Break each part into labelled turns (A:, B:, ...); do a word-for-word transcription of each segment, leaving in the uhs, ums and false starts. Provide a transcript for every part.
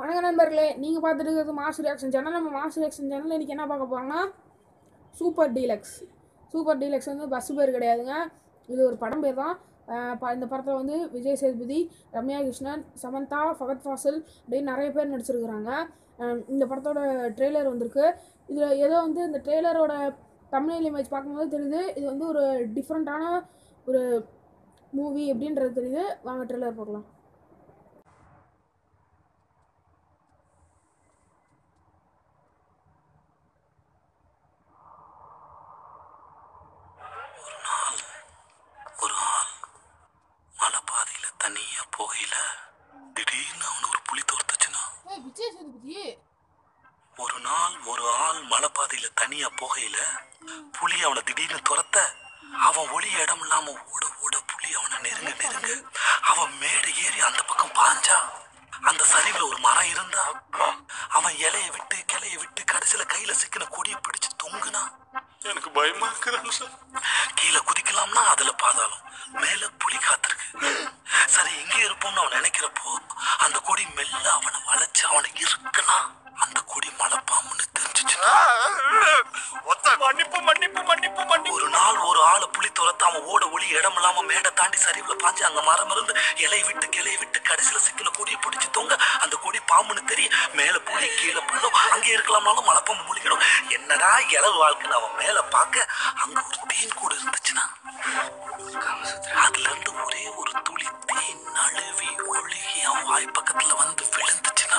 A: வணக்க நண்பர்களே, நீங்கள் பார்த்துட்டு இருக்கிறது மாஸ் ரியாக்ஷன் சேனல். நம்ம மாஸ் ரியாக்ஷன் சேனலில் இன்றைக்கி என்ன பார்க்க போகிறோம்னா சூப்பர் டீலக்ஸ். சூப்பர் டீலக்ஸ் வந்து பஸ் பேர் கிடையாதுங்க, இது ஒரு படம் பேர் தான். இந்த படத்தில் வந்து விஜய் சேதுபதி, ரம்யா கிருஷ்ணன், சமந்தா, ஃபகத் ஃபாசில் அப்படின்னு நிறைய பேர் நடிச்சிருக்கிறாங்க. இந்த படத்தோட ட்ரெய்லர் வந்திருக்கு. இதில் ஏதோ வந்து இந்த ட்ரெய்லரோட தமிழ் இமேஜ் பார்க்கும்போது தெரியுது இது வந்து ஒரு டிஃப்ரெண்ட்டான ஒரு மூவி அப்படின்றது தெரியுது. வாங்க ட்ரெய்லர் பார்க்கலாம்.
B: ஒரு ஆள் மலை பாதையில தனியா போகையில திடீர்னு அவனு ஒரு புலி தோர்த்துச்சுன்னா, ஒரு நாள் ஒரு ஆள் மலை பாதையில தனியா போகையில புலி அவனை திடீர்னு துரத்த, அவன் ஒளி இடம் இல்லாம ஓட ஓட புலி அவனை நெருங்க நெருங்க அவன் மேடை ஏறி அந்த பக்கம் பாஞ்சா, அந்த சரிவுல ஒரு மரம் இருந்தா அவன் இலைய விட்டு கிளைய விட்டு கடைசியில கையில சிக்கின கொடியை பிடிச்சு தொங்குனா, எனக்கு பயமா இருக்குதான் சார். கீழே குதிக்கலாம்னா அதுல பாதாளம், மேல புலி காத்திருக்கு. சரி எங்கே இருப்போம்னு அவன் நினைக்கிறப்போ அந்த கொடி மெல்ல அவனை வளைச்சு அவனை இருக்குன்னா அந்த கொடி மலைப்பாம்புன்னு தெரிஞ்சிச்சுன்னா, மன்னிப்பு மன்னிப்பு மன்னிப்பு மன்னிப்பு. ஒரு நாள் ஒரு ஆளை புலி துரத்த அவன் ஓட ஒளி இடம் இல்லாம மேடை தாண்டி சரிவுல பாஞ்சு அங்க மரம் இருந்து இலையை விட்டு கிளையை விட்டு கடைசியில சிக்கின கொடியை பிடிச்சு தொங்க, அந்த கொடி பாம்புன்னு தெரியும். மேல புலி கீழே பள்ளம், அங்கே இருக்கலாம்னாலும் மலைப்பாம்பு முழிக்கணும். என்னடா இளவு வாழ்க்கைன்னு அவன் மேல பார்க்க அங்க ஒரு தேன் கூடு இருந்துச்சுன்னா, அதுல இருந்து ஒரே ஒரு துளி தேன் நழுவி ஒழுகி அவன் வாய் பக்கத்துல வந்து விழுந்துச்சுன்னா,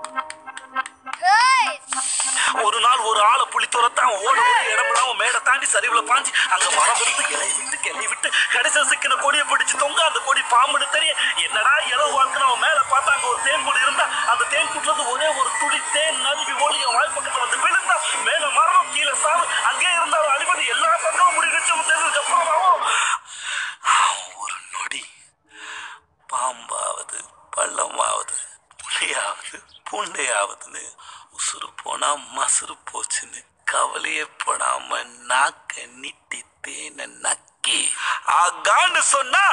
B: ஒரு நாள் ஒரு ஆளை புலி துரத்த அவன் ஓட ஓடி இடமெல்லாம் அவன் மேடை தாண்டி சரிவுல பாஞ்சு அங்க மரம் இருந்து இலையை விட்டு கிளையை விட்டு கடைசியில் சிக்கின கொடியை பிடிச்சு தொங்க, அந்த கொடி பாம்புன்னு தெரியும். என்னடா இளவு வாழ்க்கை அவன் மேல பார்த்தா அங்க ஒரு தேன் கூடு இருந்தா, அந்த தேன் கூட்டுல ஒரே ஒரு துளி தேன் நழுவி ஓடி அவன் வாய் பக்கத்துல வந்து விழுந்தா, மேல மரம் கீழே சாவு, அங்கே இருந்தாலும் அழிவது எல்லா பக்கமும் முடிச்சு தெரிஞ்சதுக்கு அப்புறமாவும் ஒரு நொடி பாம்பாவது பள்ளமாவது புலியாவது பூண்டையாவதுன்னு உசுறு போனா மசுறு போச்சுன்னு கவலையே போடாம நாக்க நீட்டி தேனை நக்கி ஆகான்னு சொன்னா,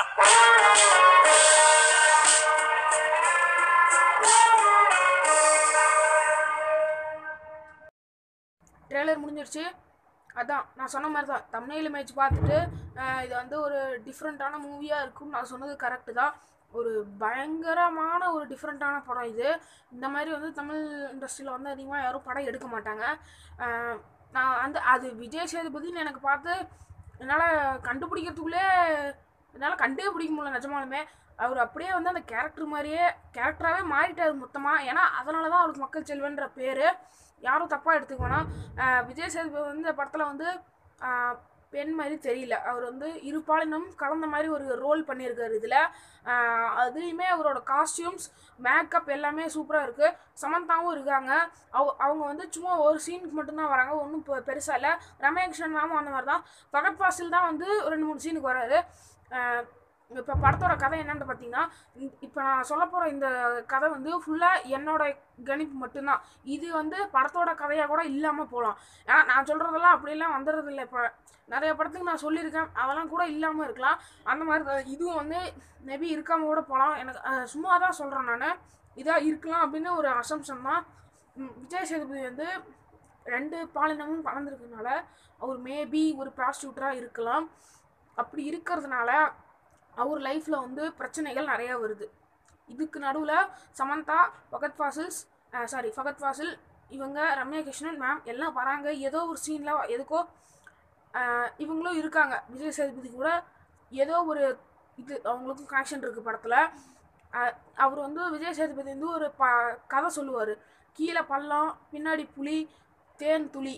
A: ட்ரெய்லர் முடிஞ்சிருச்சு. அதான் நான் சொன்ன மாதிரி தான், தமிழ் இமேஜ் பார்த்துட்டு இது வந்து ஒரு டிஃப்ரெண்ட்டான மூவியாக இருக்கும்னு நான் சொன்னது கரெக்டு தான். ஒரு பயங்கரமான ஒரு டிஃப்ரெண்ட்டான படம் இது. இந்த மாதிரி வந்து தமிழ் இண்டஸ்ட்ரியில் வந்து அதிகமாக யாரும் படம் எடுக்க மாட்டாங்க. நான் வந்து அது விஜய் சேதுபதினு எனக்கு பார்த்து என்னால் கண்டுபிடிக்கிறதுக்குள்ளே என்னால் கண்டே பிடிக்க முடியல நிஜமாலுமே. அவர் அப்படியே வந்து அந்த கேரக்டர் மாதிரியே கேரக்டராகவே மாறிட்டார் மொத்தமாக. ஏன்னா அதனால தான் அவருக்கு மக்கள் செல்வன்ற பேர். யாரும் தப்பாக எடுத்துக்க வேணாம். விஜய் சேதுபதி வந்து இந்த படத்தில் வந்து பெண் மாதிரி தெரியல, அவர் வந்து இருபாலினம் கலந்த மாதிரி ஒரு ரோல் பண்ணியிருக்காரு இதில். அதுலேயுமே அவரோட காஸ்டியூம்ஸ் மேக்கப் எல்லாமே சூப்பராக இருக்குது. சமந்தாவும் இருக்காங்க. அவ அவங்க வந்து சும்மா ஒரு சீனுக்கு மட்டும்தான் வராங்க, ஒன்றும் இப்போ பெருசாக இல்லை. ரம்யா கிருஷ்ணன் மேமும் அந்த மாதிரி தான். ஃபகத் ஃபாசில் தான் வந்து ரெண்டு மூணு சீனுக்கு வராரு. இப்போ படத்தோட கதை என்னன்னு பார்த்தீங்கன்னா, இப்போ நான் சொல்ல போகிற இந்த கதை வந்து ஃபுல்லாக என்னோட கணிப்பு மட்டும்தான். இது வந்து படத்தோட கதையாக கூட இல்லாமல் போகலாம். ஏன்னா நான் சொல்கிறதெல்லாம் அப்படிலாம் வந்துடுறது இல்லை. இப்போ நிறைய படத்துக்கு நான் சொல்லியிருக்கேன், அதெல்லாம் கூட இல்லாமல் இருக்கலாம். அந்த மாதிரி தான் இதுவும் வந்து மேபி இருக்காமல் கூட போகலாம். எனக்கு சும்மா தான் சொல்கிறேன், நான் இதாக இருக்கலாம் அப்படின்னு ஒரு அசம்ஷன் தான். விஜய் சேதுபதி வந்து ரெண்டு பாலினமும் கலந்துருக்கனால அவர் மேபி ஒரு ப்ராஸ்டியூட்டராக இருக்கலாம். அப்படி இருக்கிறதுனால அவர் லைஃப்பில் வந்து பிரச்சனைகள் நிறையா வருது. இதுக்கு நடுவில் சமந்தா, ஃபகத் ஃபாசில்ஸ் சாரி ஃபகத் ஃபாசில் இவங்க, ரம்யா கிருஷ்ணன் மேம் எல்லாம் வராங்க. ஏதோ ஒரு சீனில் எதுக்கோ இவங்களும் இருக்காங்க. விஜய் சேதுபதி கூட ஏதோ ஒரு இது அவங்களுக்கும் கனெக்ஷன் இருக்குது படத்தில். அவர் வந்து விஜய் சேதுபதி வந்து ஒரு ப கதை சொல்லுவார். கீழே பள்ளம், பின்னாடி புலி, தேன் துளி,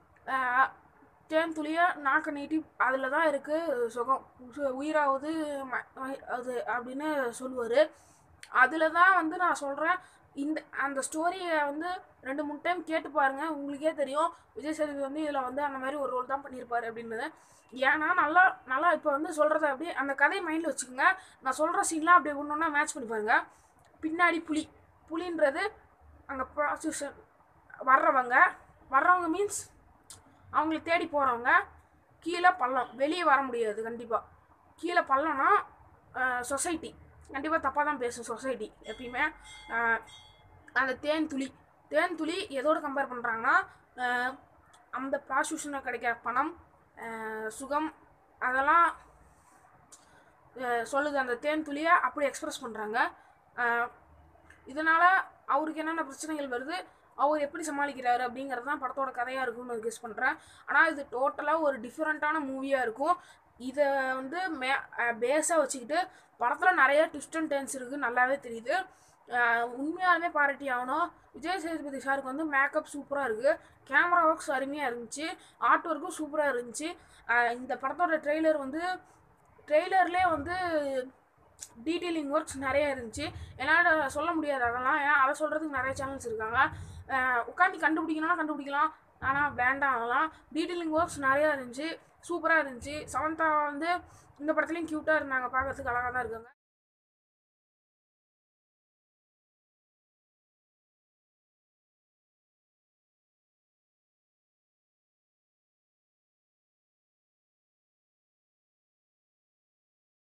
A: தேன் துளியாக நாக்க நீட்டி அதில் தான் இருக்குது சுகம், உயிராவது அது அப்படின்னு சொல்லுவார். அதில் தான் வந்து நான் சொல்கிறேன், இந்த அந்த ஸ்டோரியை வந்து ரெண்டு மூணு டைம் கேட்டு பாருங்கள், உங்களுக்கே தெரியும் விஜய் சேதுபதி வந்து இதில் வந்து அந்த மாதிரி ஒரு ரோல் தான் பண்ணியிருப்பார் அப்படின்றது. ஏன்னா நல்லா நல்லா இப்போ வந்து சொல்கிறத அப்படியே அந்த கதையை மைண்டில் வச்சுக்கோங்க. நான் சொல்கிற சீன்லாம் அப்படியே ஒன்று ஒன்றா மேட்ச் பண்ணி பாருங்கள். பின்னாடி புலி, புலின்றது அங்கே ப்ராஸ்டியூஷன் வர்றவங்க வர்றவங்க மீன்ஸ் அவங்கள தேடி போகிறவங்க. கீழே பள்ளம், வெளியே வர முடியாது கண்டிப்பாக. கீழே பள்ளம்னா சொசைட்டி, கண்டிப்பாக தப்பாக தான் பேசும் சொசைட்டி எப்பயுமே. அந்த தேன் துளி தேன் துளி எதோடு கம்பேர் பண்ணுறாங்கன்னா அந்த ப்ராஸ்டியூஷனில் கிடைக்கிற பணம் சுகம் அதெல்லாம் சொல்லுது. அந்த தேன் துளியை அப்படி எக்ஸ்ப்ரெஸ் பண்ணுறாங்க. இதனால் அவருக்கு என்னென்ன பிரச்சனைகள் வருது, அவர் எப்படி சமாளிக்கிறாரு அப்படிங்கிறது தான் படத்தோட கதையாக இருக்கும்னு நான் கெஸ் பண்ணுறேன். ஆனால் இது டோட்டலாக ஒரு டிஃப்ரெண்ட்டான மூவியாக இருக்கும். இதை வந்து மே பேஸாக வச்சுக்கிட்டு படத்தில் நிறைய ட்விஸ்ட் அண்ட் டர்ன்ஸ் இருக்குது, நல்லாவே தெரியுது. உண்மையாலுமே பாராட்டி ஆகணும். விஜய் சேதுபதி சாருக்கு வந்து மேக்கப் சூப்பராக இருக்குது, கேமரா ஒர்க்ஸ் அருமையாக இருந்துச்சு, ஆர்ட் ஒர்க்கும் சூப்பராக இருந்துச்சு. இந்த படத்தோட ட்ரெய்லர் வந்து ட்ரெய்லர்லேயே வந்து டீட்டெயிலிங் ஒர்க்ஸ் நிறைய இருந்துச்சு. என்னால் சொல்ல முடியாது அதெல்லாம், ஏன்னா அதை சொல்கிறதுக்கு நிறைய சேனல்ஸ் இருக்காங்க. உட்காந்து கண்டுபிடிக்கணும்னா கண்டுபிடிக்கலாம், ஆனால் வேண்டாம். அதெல்லாம் டீட்டெயிலிங் ஒர்க்ஸ் நிறையா இருந்துச்சு, சூப்பராக இருந்துச்சு. சமந்தா வந்து இந்த படத்துலையும் க்யூட்டாக இருந்தாங்க, பார்க்கறதுக்கு அழகாக தான் இருக்காங்க.